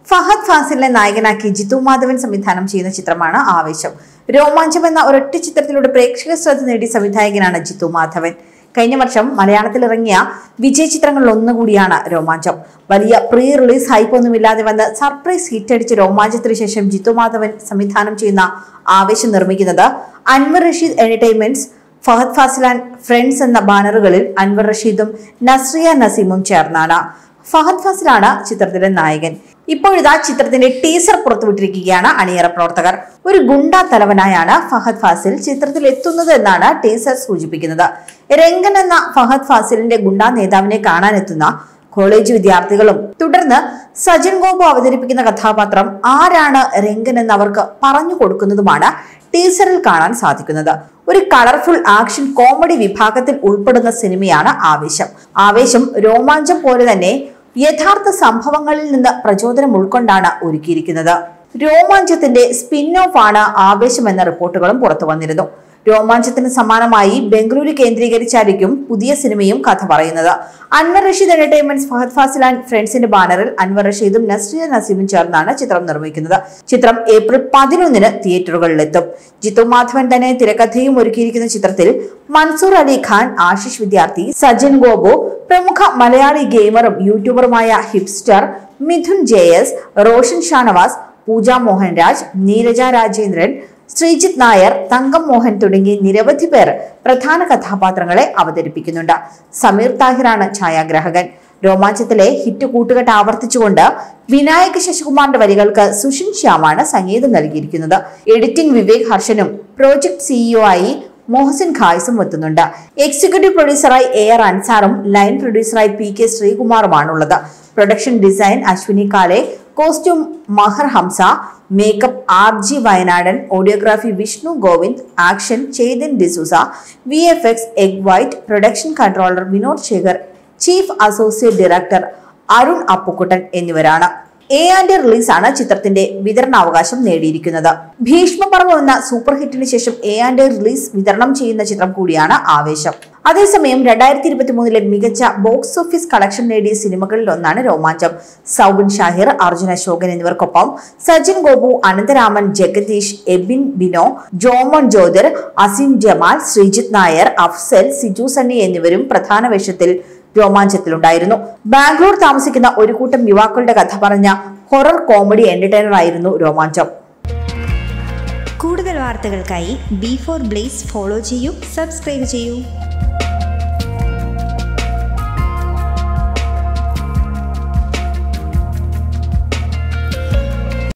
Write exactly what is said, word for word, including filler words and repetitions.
ഫഹദ് ഫാസിലിനെ നായകനാക്കി ജിത്തു മാധവൻ സംവിധാനം ചെയ്യുന്ന ചിത്രമാണ് ആവേശം. രോമാഞ്ചം എന്ന ഒരൊറ്റ ചിത്രത്തിലൂടെ പ്രേക്ഷക ശ്രദ്ധ നേടിയ സംവിധായകനാണ് ജിത്തു മാധവൻ. കഴിഞ്ഞ വർഷം മലയാളത്തിൽ ഇറങ്ങിയ വിജയ ചിത്രങ്ങളിൽ ഒന്നുകൂടിയാണ് രോമാഞ്ചം. വലിയ പ്രീ റിലീസ് ഹൈപ്പ് ഒന്നുമില്ലാതെ വന്ന് സർപ്രൈസ് ഹിറ്റടിച്ച രോമാഞ്ചത്തിന് ശേഷം ജിത്തു മാധവൻ സംവിധാനം ചെയ്യുന്ന ആവേശം നിർമ്മിക്കുന്നത് Anwar Rasheed entertainments, Fahadh Faasil and friends എന്ന ബാനറുകളിൽ അൻവർ റഷീദും നസ്രിയ നസീമും ചേർന്നാണ്. ഫഹദ് ഫാസിലാണ് ചിത്രത്തിലെ നായകൻ. ഇപ്പോഴിതാ ചിത്രത്തിന്റെ ടീസർ പുറത്തുവിട്ടിരിക്കുകയാണ് അണിയറ പ്രവർത്തകർ. ഒരു ഗുണ്ടാ തലവനായാണ് ഫഹദ് ഫാസിൽ ചിത്രത്തിൽ എത്തുന്നത് എന്നാണ് ടീസർ സൂചിപ്പിക്കുന്നത്. രംഗൻ എന്ന ഫഹദ് ഫാസിലിന്റെ ഗുണ്ടാ നേതാവിനെ കാണാനെത്തുന്ന കോളേജ് വിദ്യാർത്ഥികളും തുടർന്ന് സജൻ ഗോപു അവതരിപ്പിക്കുന്ന കഥാപാത്രം ആരാണ് രംഗൻ എന്ന് അവർക്ക് പറഞ്ഞു കൊടുക്കുന്നതുമാണ് ടീസറിൽ കാണാൻ സാധിക്കുന്നത്. ഒരു കളർഫുൾ ആക്ഷൻ കോമഡി വിഭാഗത്തിൽ ഉൾപ്പെടുന്ന സിനിമയാണ് ആവേശം. ആവേശം രോമാഞ്ചം പോലെ തന്നെ യഥാർത്ഥ സംഭവങ്ങളിൽ നിന്ന് പ്രചോദനം ഉൾക്കൊണ്ടാണ് ഒരുക്കിയിരിക്കുന്നത്. രോമാഞ്ചത്തിന്റെ സ്പിൻ ഓഫ് ആണ് ആവേശം എന്ന റിപ്പോർട്ടുകളും പുറത്തു വന്നിരുന്നു. രോമാഞ്ചത്തിന് സമാനമായി ബംഗളൂരു കേന്ദ്രീകരിച്ചായിരിക്കും പുതിയ സിനിമയും കഥ പറയുന്നത്. അൻവർ റഷീദ് എന്റർടൈൻമെന്റ്സ്, ഫഹദ് ഫാസിൽ ആൻഡ് ഫ്രണ്ട്സിന്റെ ബാനറിൽ അൻവർ റഷീദും നസ്രിയ നസീമും ചേർന്നാണ് ചിത്രം നിർമ്മിക്കുന്നത്. ചിത്രം ഏപ്രിൽ പതിനൊന്നിന് തിയേറ്ററുകളിലെത്തും. ജിത്തു മാധവൻ തന്നെ തിരക്കഥയും ഒരുക്കിയിരിക്കുന്ന ചിത്രത്തിൽ മൻസൂർ അലി ഖാൻ, ആശിഷ് വിദ്യാർത്ഥി, സജൻ ഗോപു, പ്രമുഖ മലയാളി ഗെയിമറും യൂട്യൂബറുമായ hipster Mithun J S, Roshan Shanavas, Pooja Mohanraj, Neeraja Rajendran, Sreejith Nair, Thankam Mohan തുടങ്ങി നിരവധി പേർ പ്രധാന കഥാപാത്രങ്ങളെ അവതരിപ്പിക്കുന്നുണ്ട്. സമീർ താഹിറാണ് ഛായാഗ്രാഹകൻ. രോമാഞ്ചത്തിലെ ഹിറ്റ് കൂട്ടുകെട്ട് ആവർത്തിച്ചുകൊണ്ട് വിനായക് ശശികുമാറിന്റെ വരികൾക്ക് സുഷിൻ ശ്യാമാണ് സംഗീതം നൽകിയിരിക്കുന്നത്. എഡിറ്റിംഗ് വിവേക് ഹർഷനും പ്രോജക്ട് സിഇഒ ആയി മോഹസിൻ ഖായിസും എത്തുന്നുണ്ട്. എക്സിക്യൂട്ടീവ് പ്രൊഡ്യൂസറായി എ ആർ അൻസാറും ലൈൻ പ്രൊഡ്യൂസറായി പി കെ ശ്രീകുമാറുമാണുള്ളത്. Production design Ashwini Kale, costume Mahar Hamsa, makeup R G Wayanadan, audiography Vishnu Govind, action Chetan D'Souza, V F X egg white, production controller Vinod Shekhar, chief associate director Arun Appukuttan എന്നിവരാണ്. എ ആൻഡ് റിലീസാണ് ചിത്രത്തിന്റെ വിതരണാവകാശം നേടിയിരിക്കുന്നത്. ഭീഷ്മപർവം എന്ന സൂപ്പർ ഹിറ്റിന് ശേഷം എ ആൻഡ് റിലീസ് വിതരണം ചെയ്യുന്ന ചിത്രം കൂടിയാണ് ആവേശം. അതേസമയം രണ്ടായിരത്തി ഇരുപത്തി മൂന്നിലെ മികച്ച ബോക്സ് ഓഫീസ് കളക്ഷൻ നേടിയ സിനിമകളിൽ ഒന്നാണ് രോമാഞ്ചം. സൗബിൻ ഷാഹിർ, അർജുൻ അശോകൻ എന്നിവർക്കൊപ്പം സജിൻ ഗോപു, അനന്തരാമൻ, ജഗദീഷ്, എബിൻ ബിനോ, ജോമോൻ ജ്യോതിർ, അസീം ജമാൽ, ശ്രീജിത്ത് നായർ, അഫ്സൽ, സിജു സണ്ണി എന്നിവരും പ്രധാന വേഷത്തിൽ രോമാഞ്ചത്തിലുണ്ടായിരുന്നു. ബാംഗ്ലൂർ താമസിക്കുന്ന ഒരു കൂട്ടം യുവാക്കളുടെ കഥ പറഞ്ഞ ഹൊറർ കോമഡി എന്റർടൈനർ ആയിരുന്നു രോമാഞ്ചം. കൂടുതൽ വാർത്തകൾക്കായി ബി ഫോർ ബ്ലേസ് ഫോളോ ചെയ്യൂ, സബ്സ്ക്രൈബ് ചെയ്യൂ.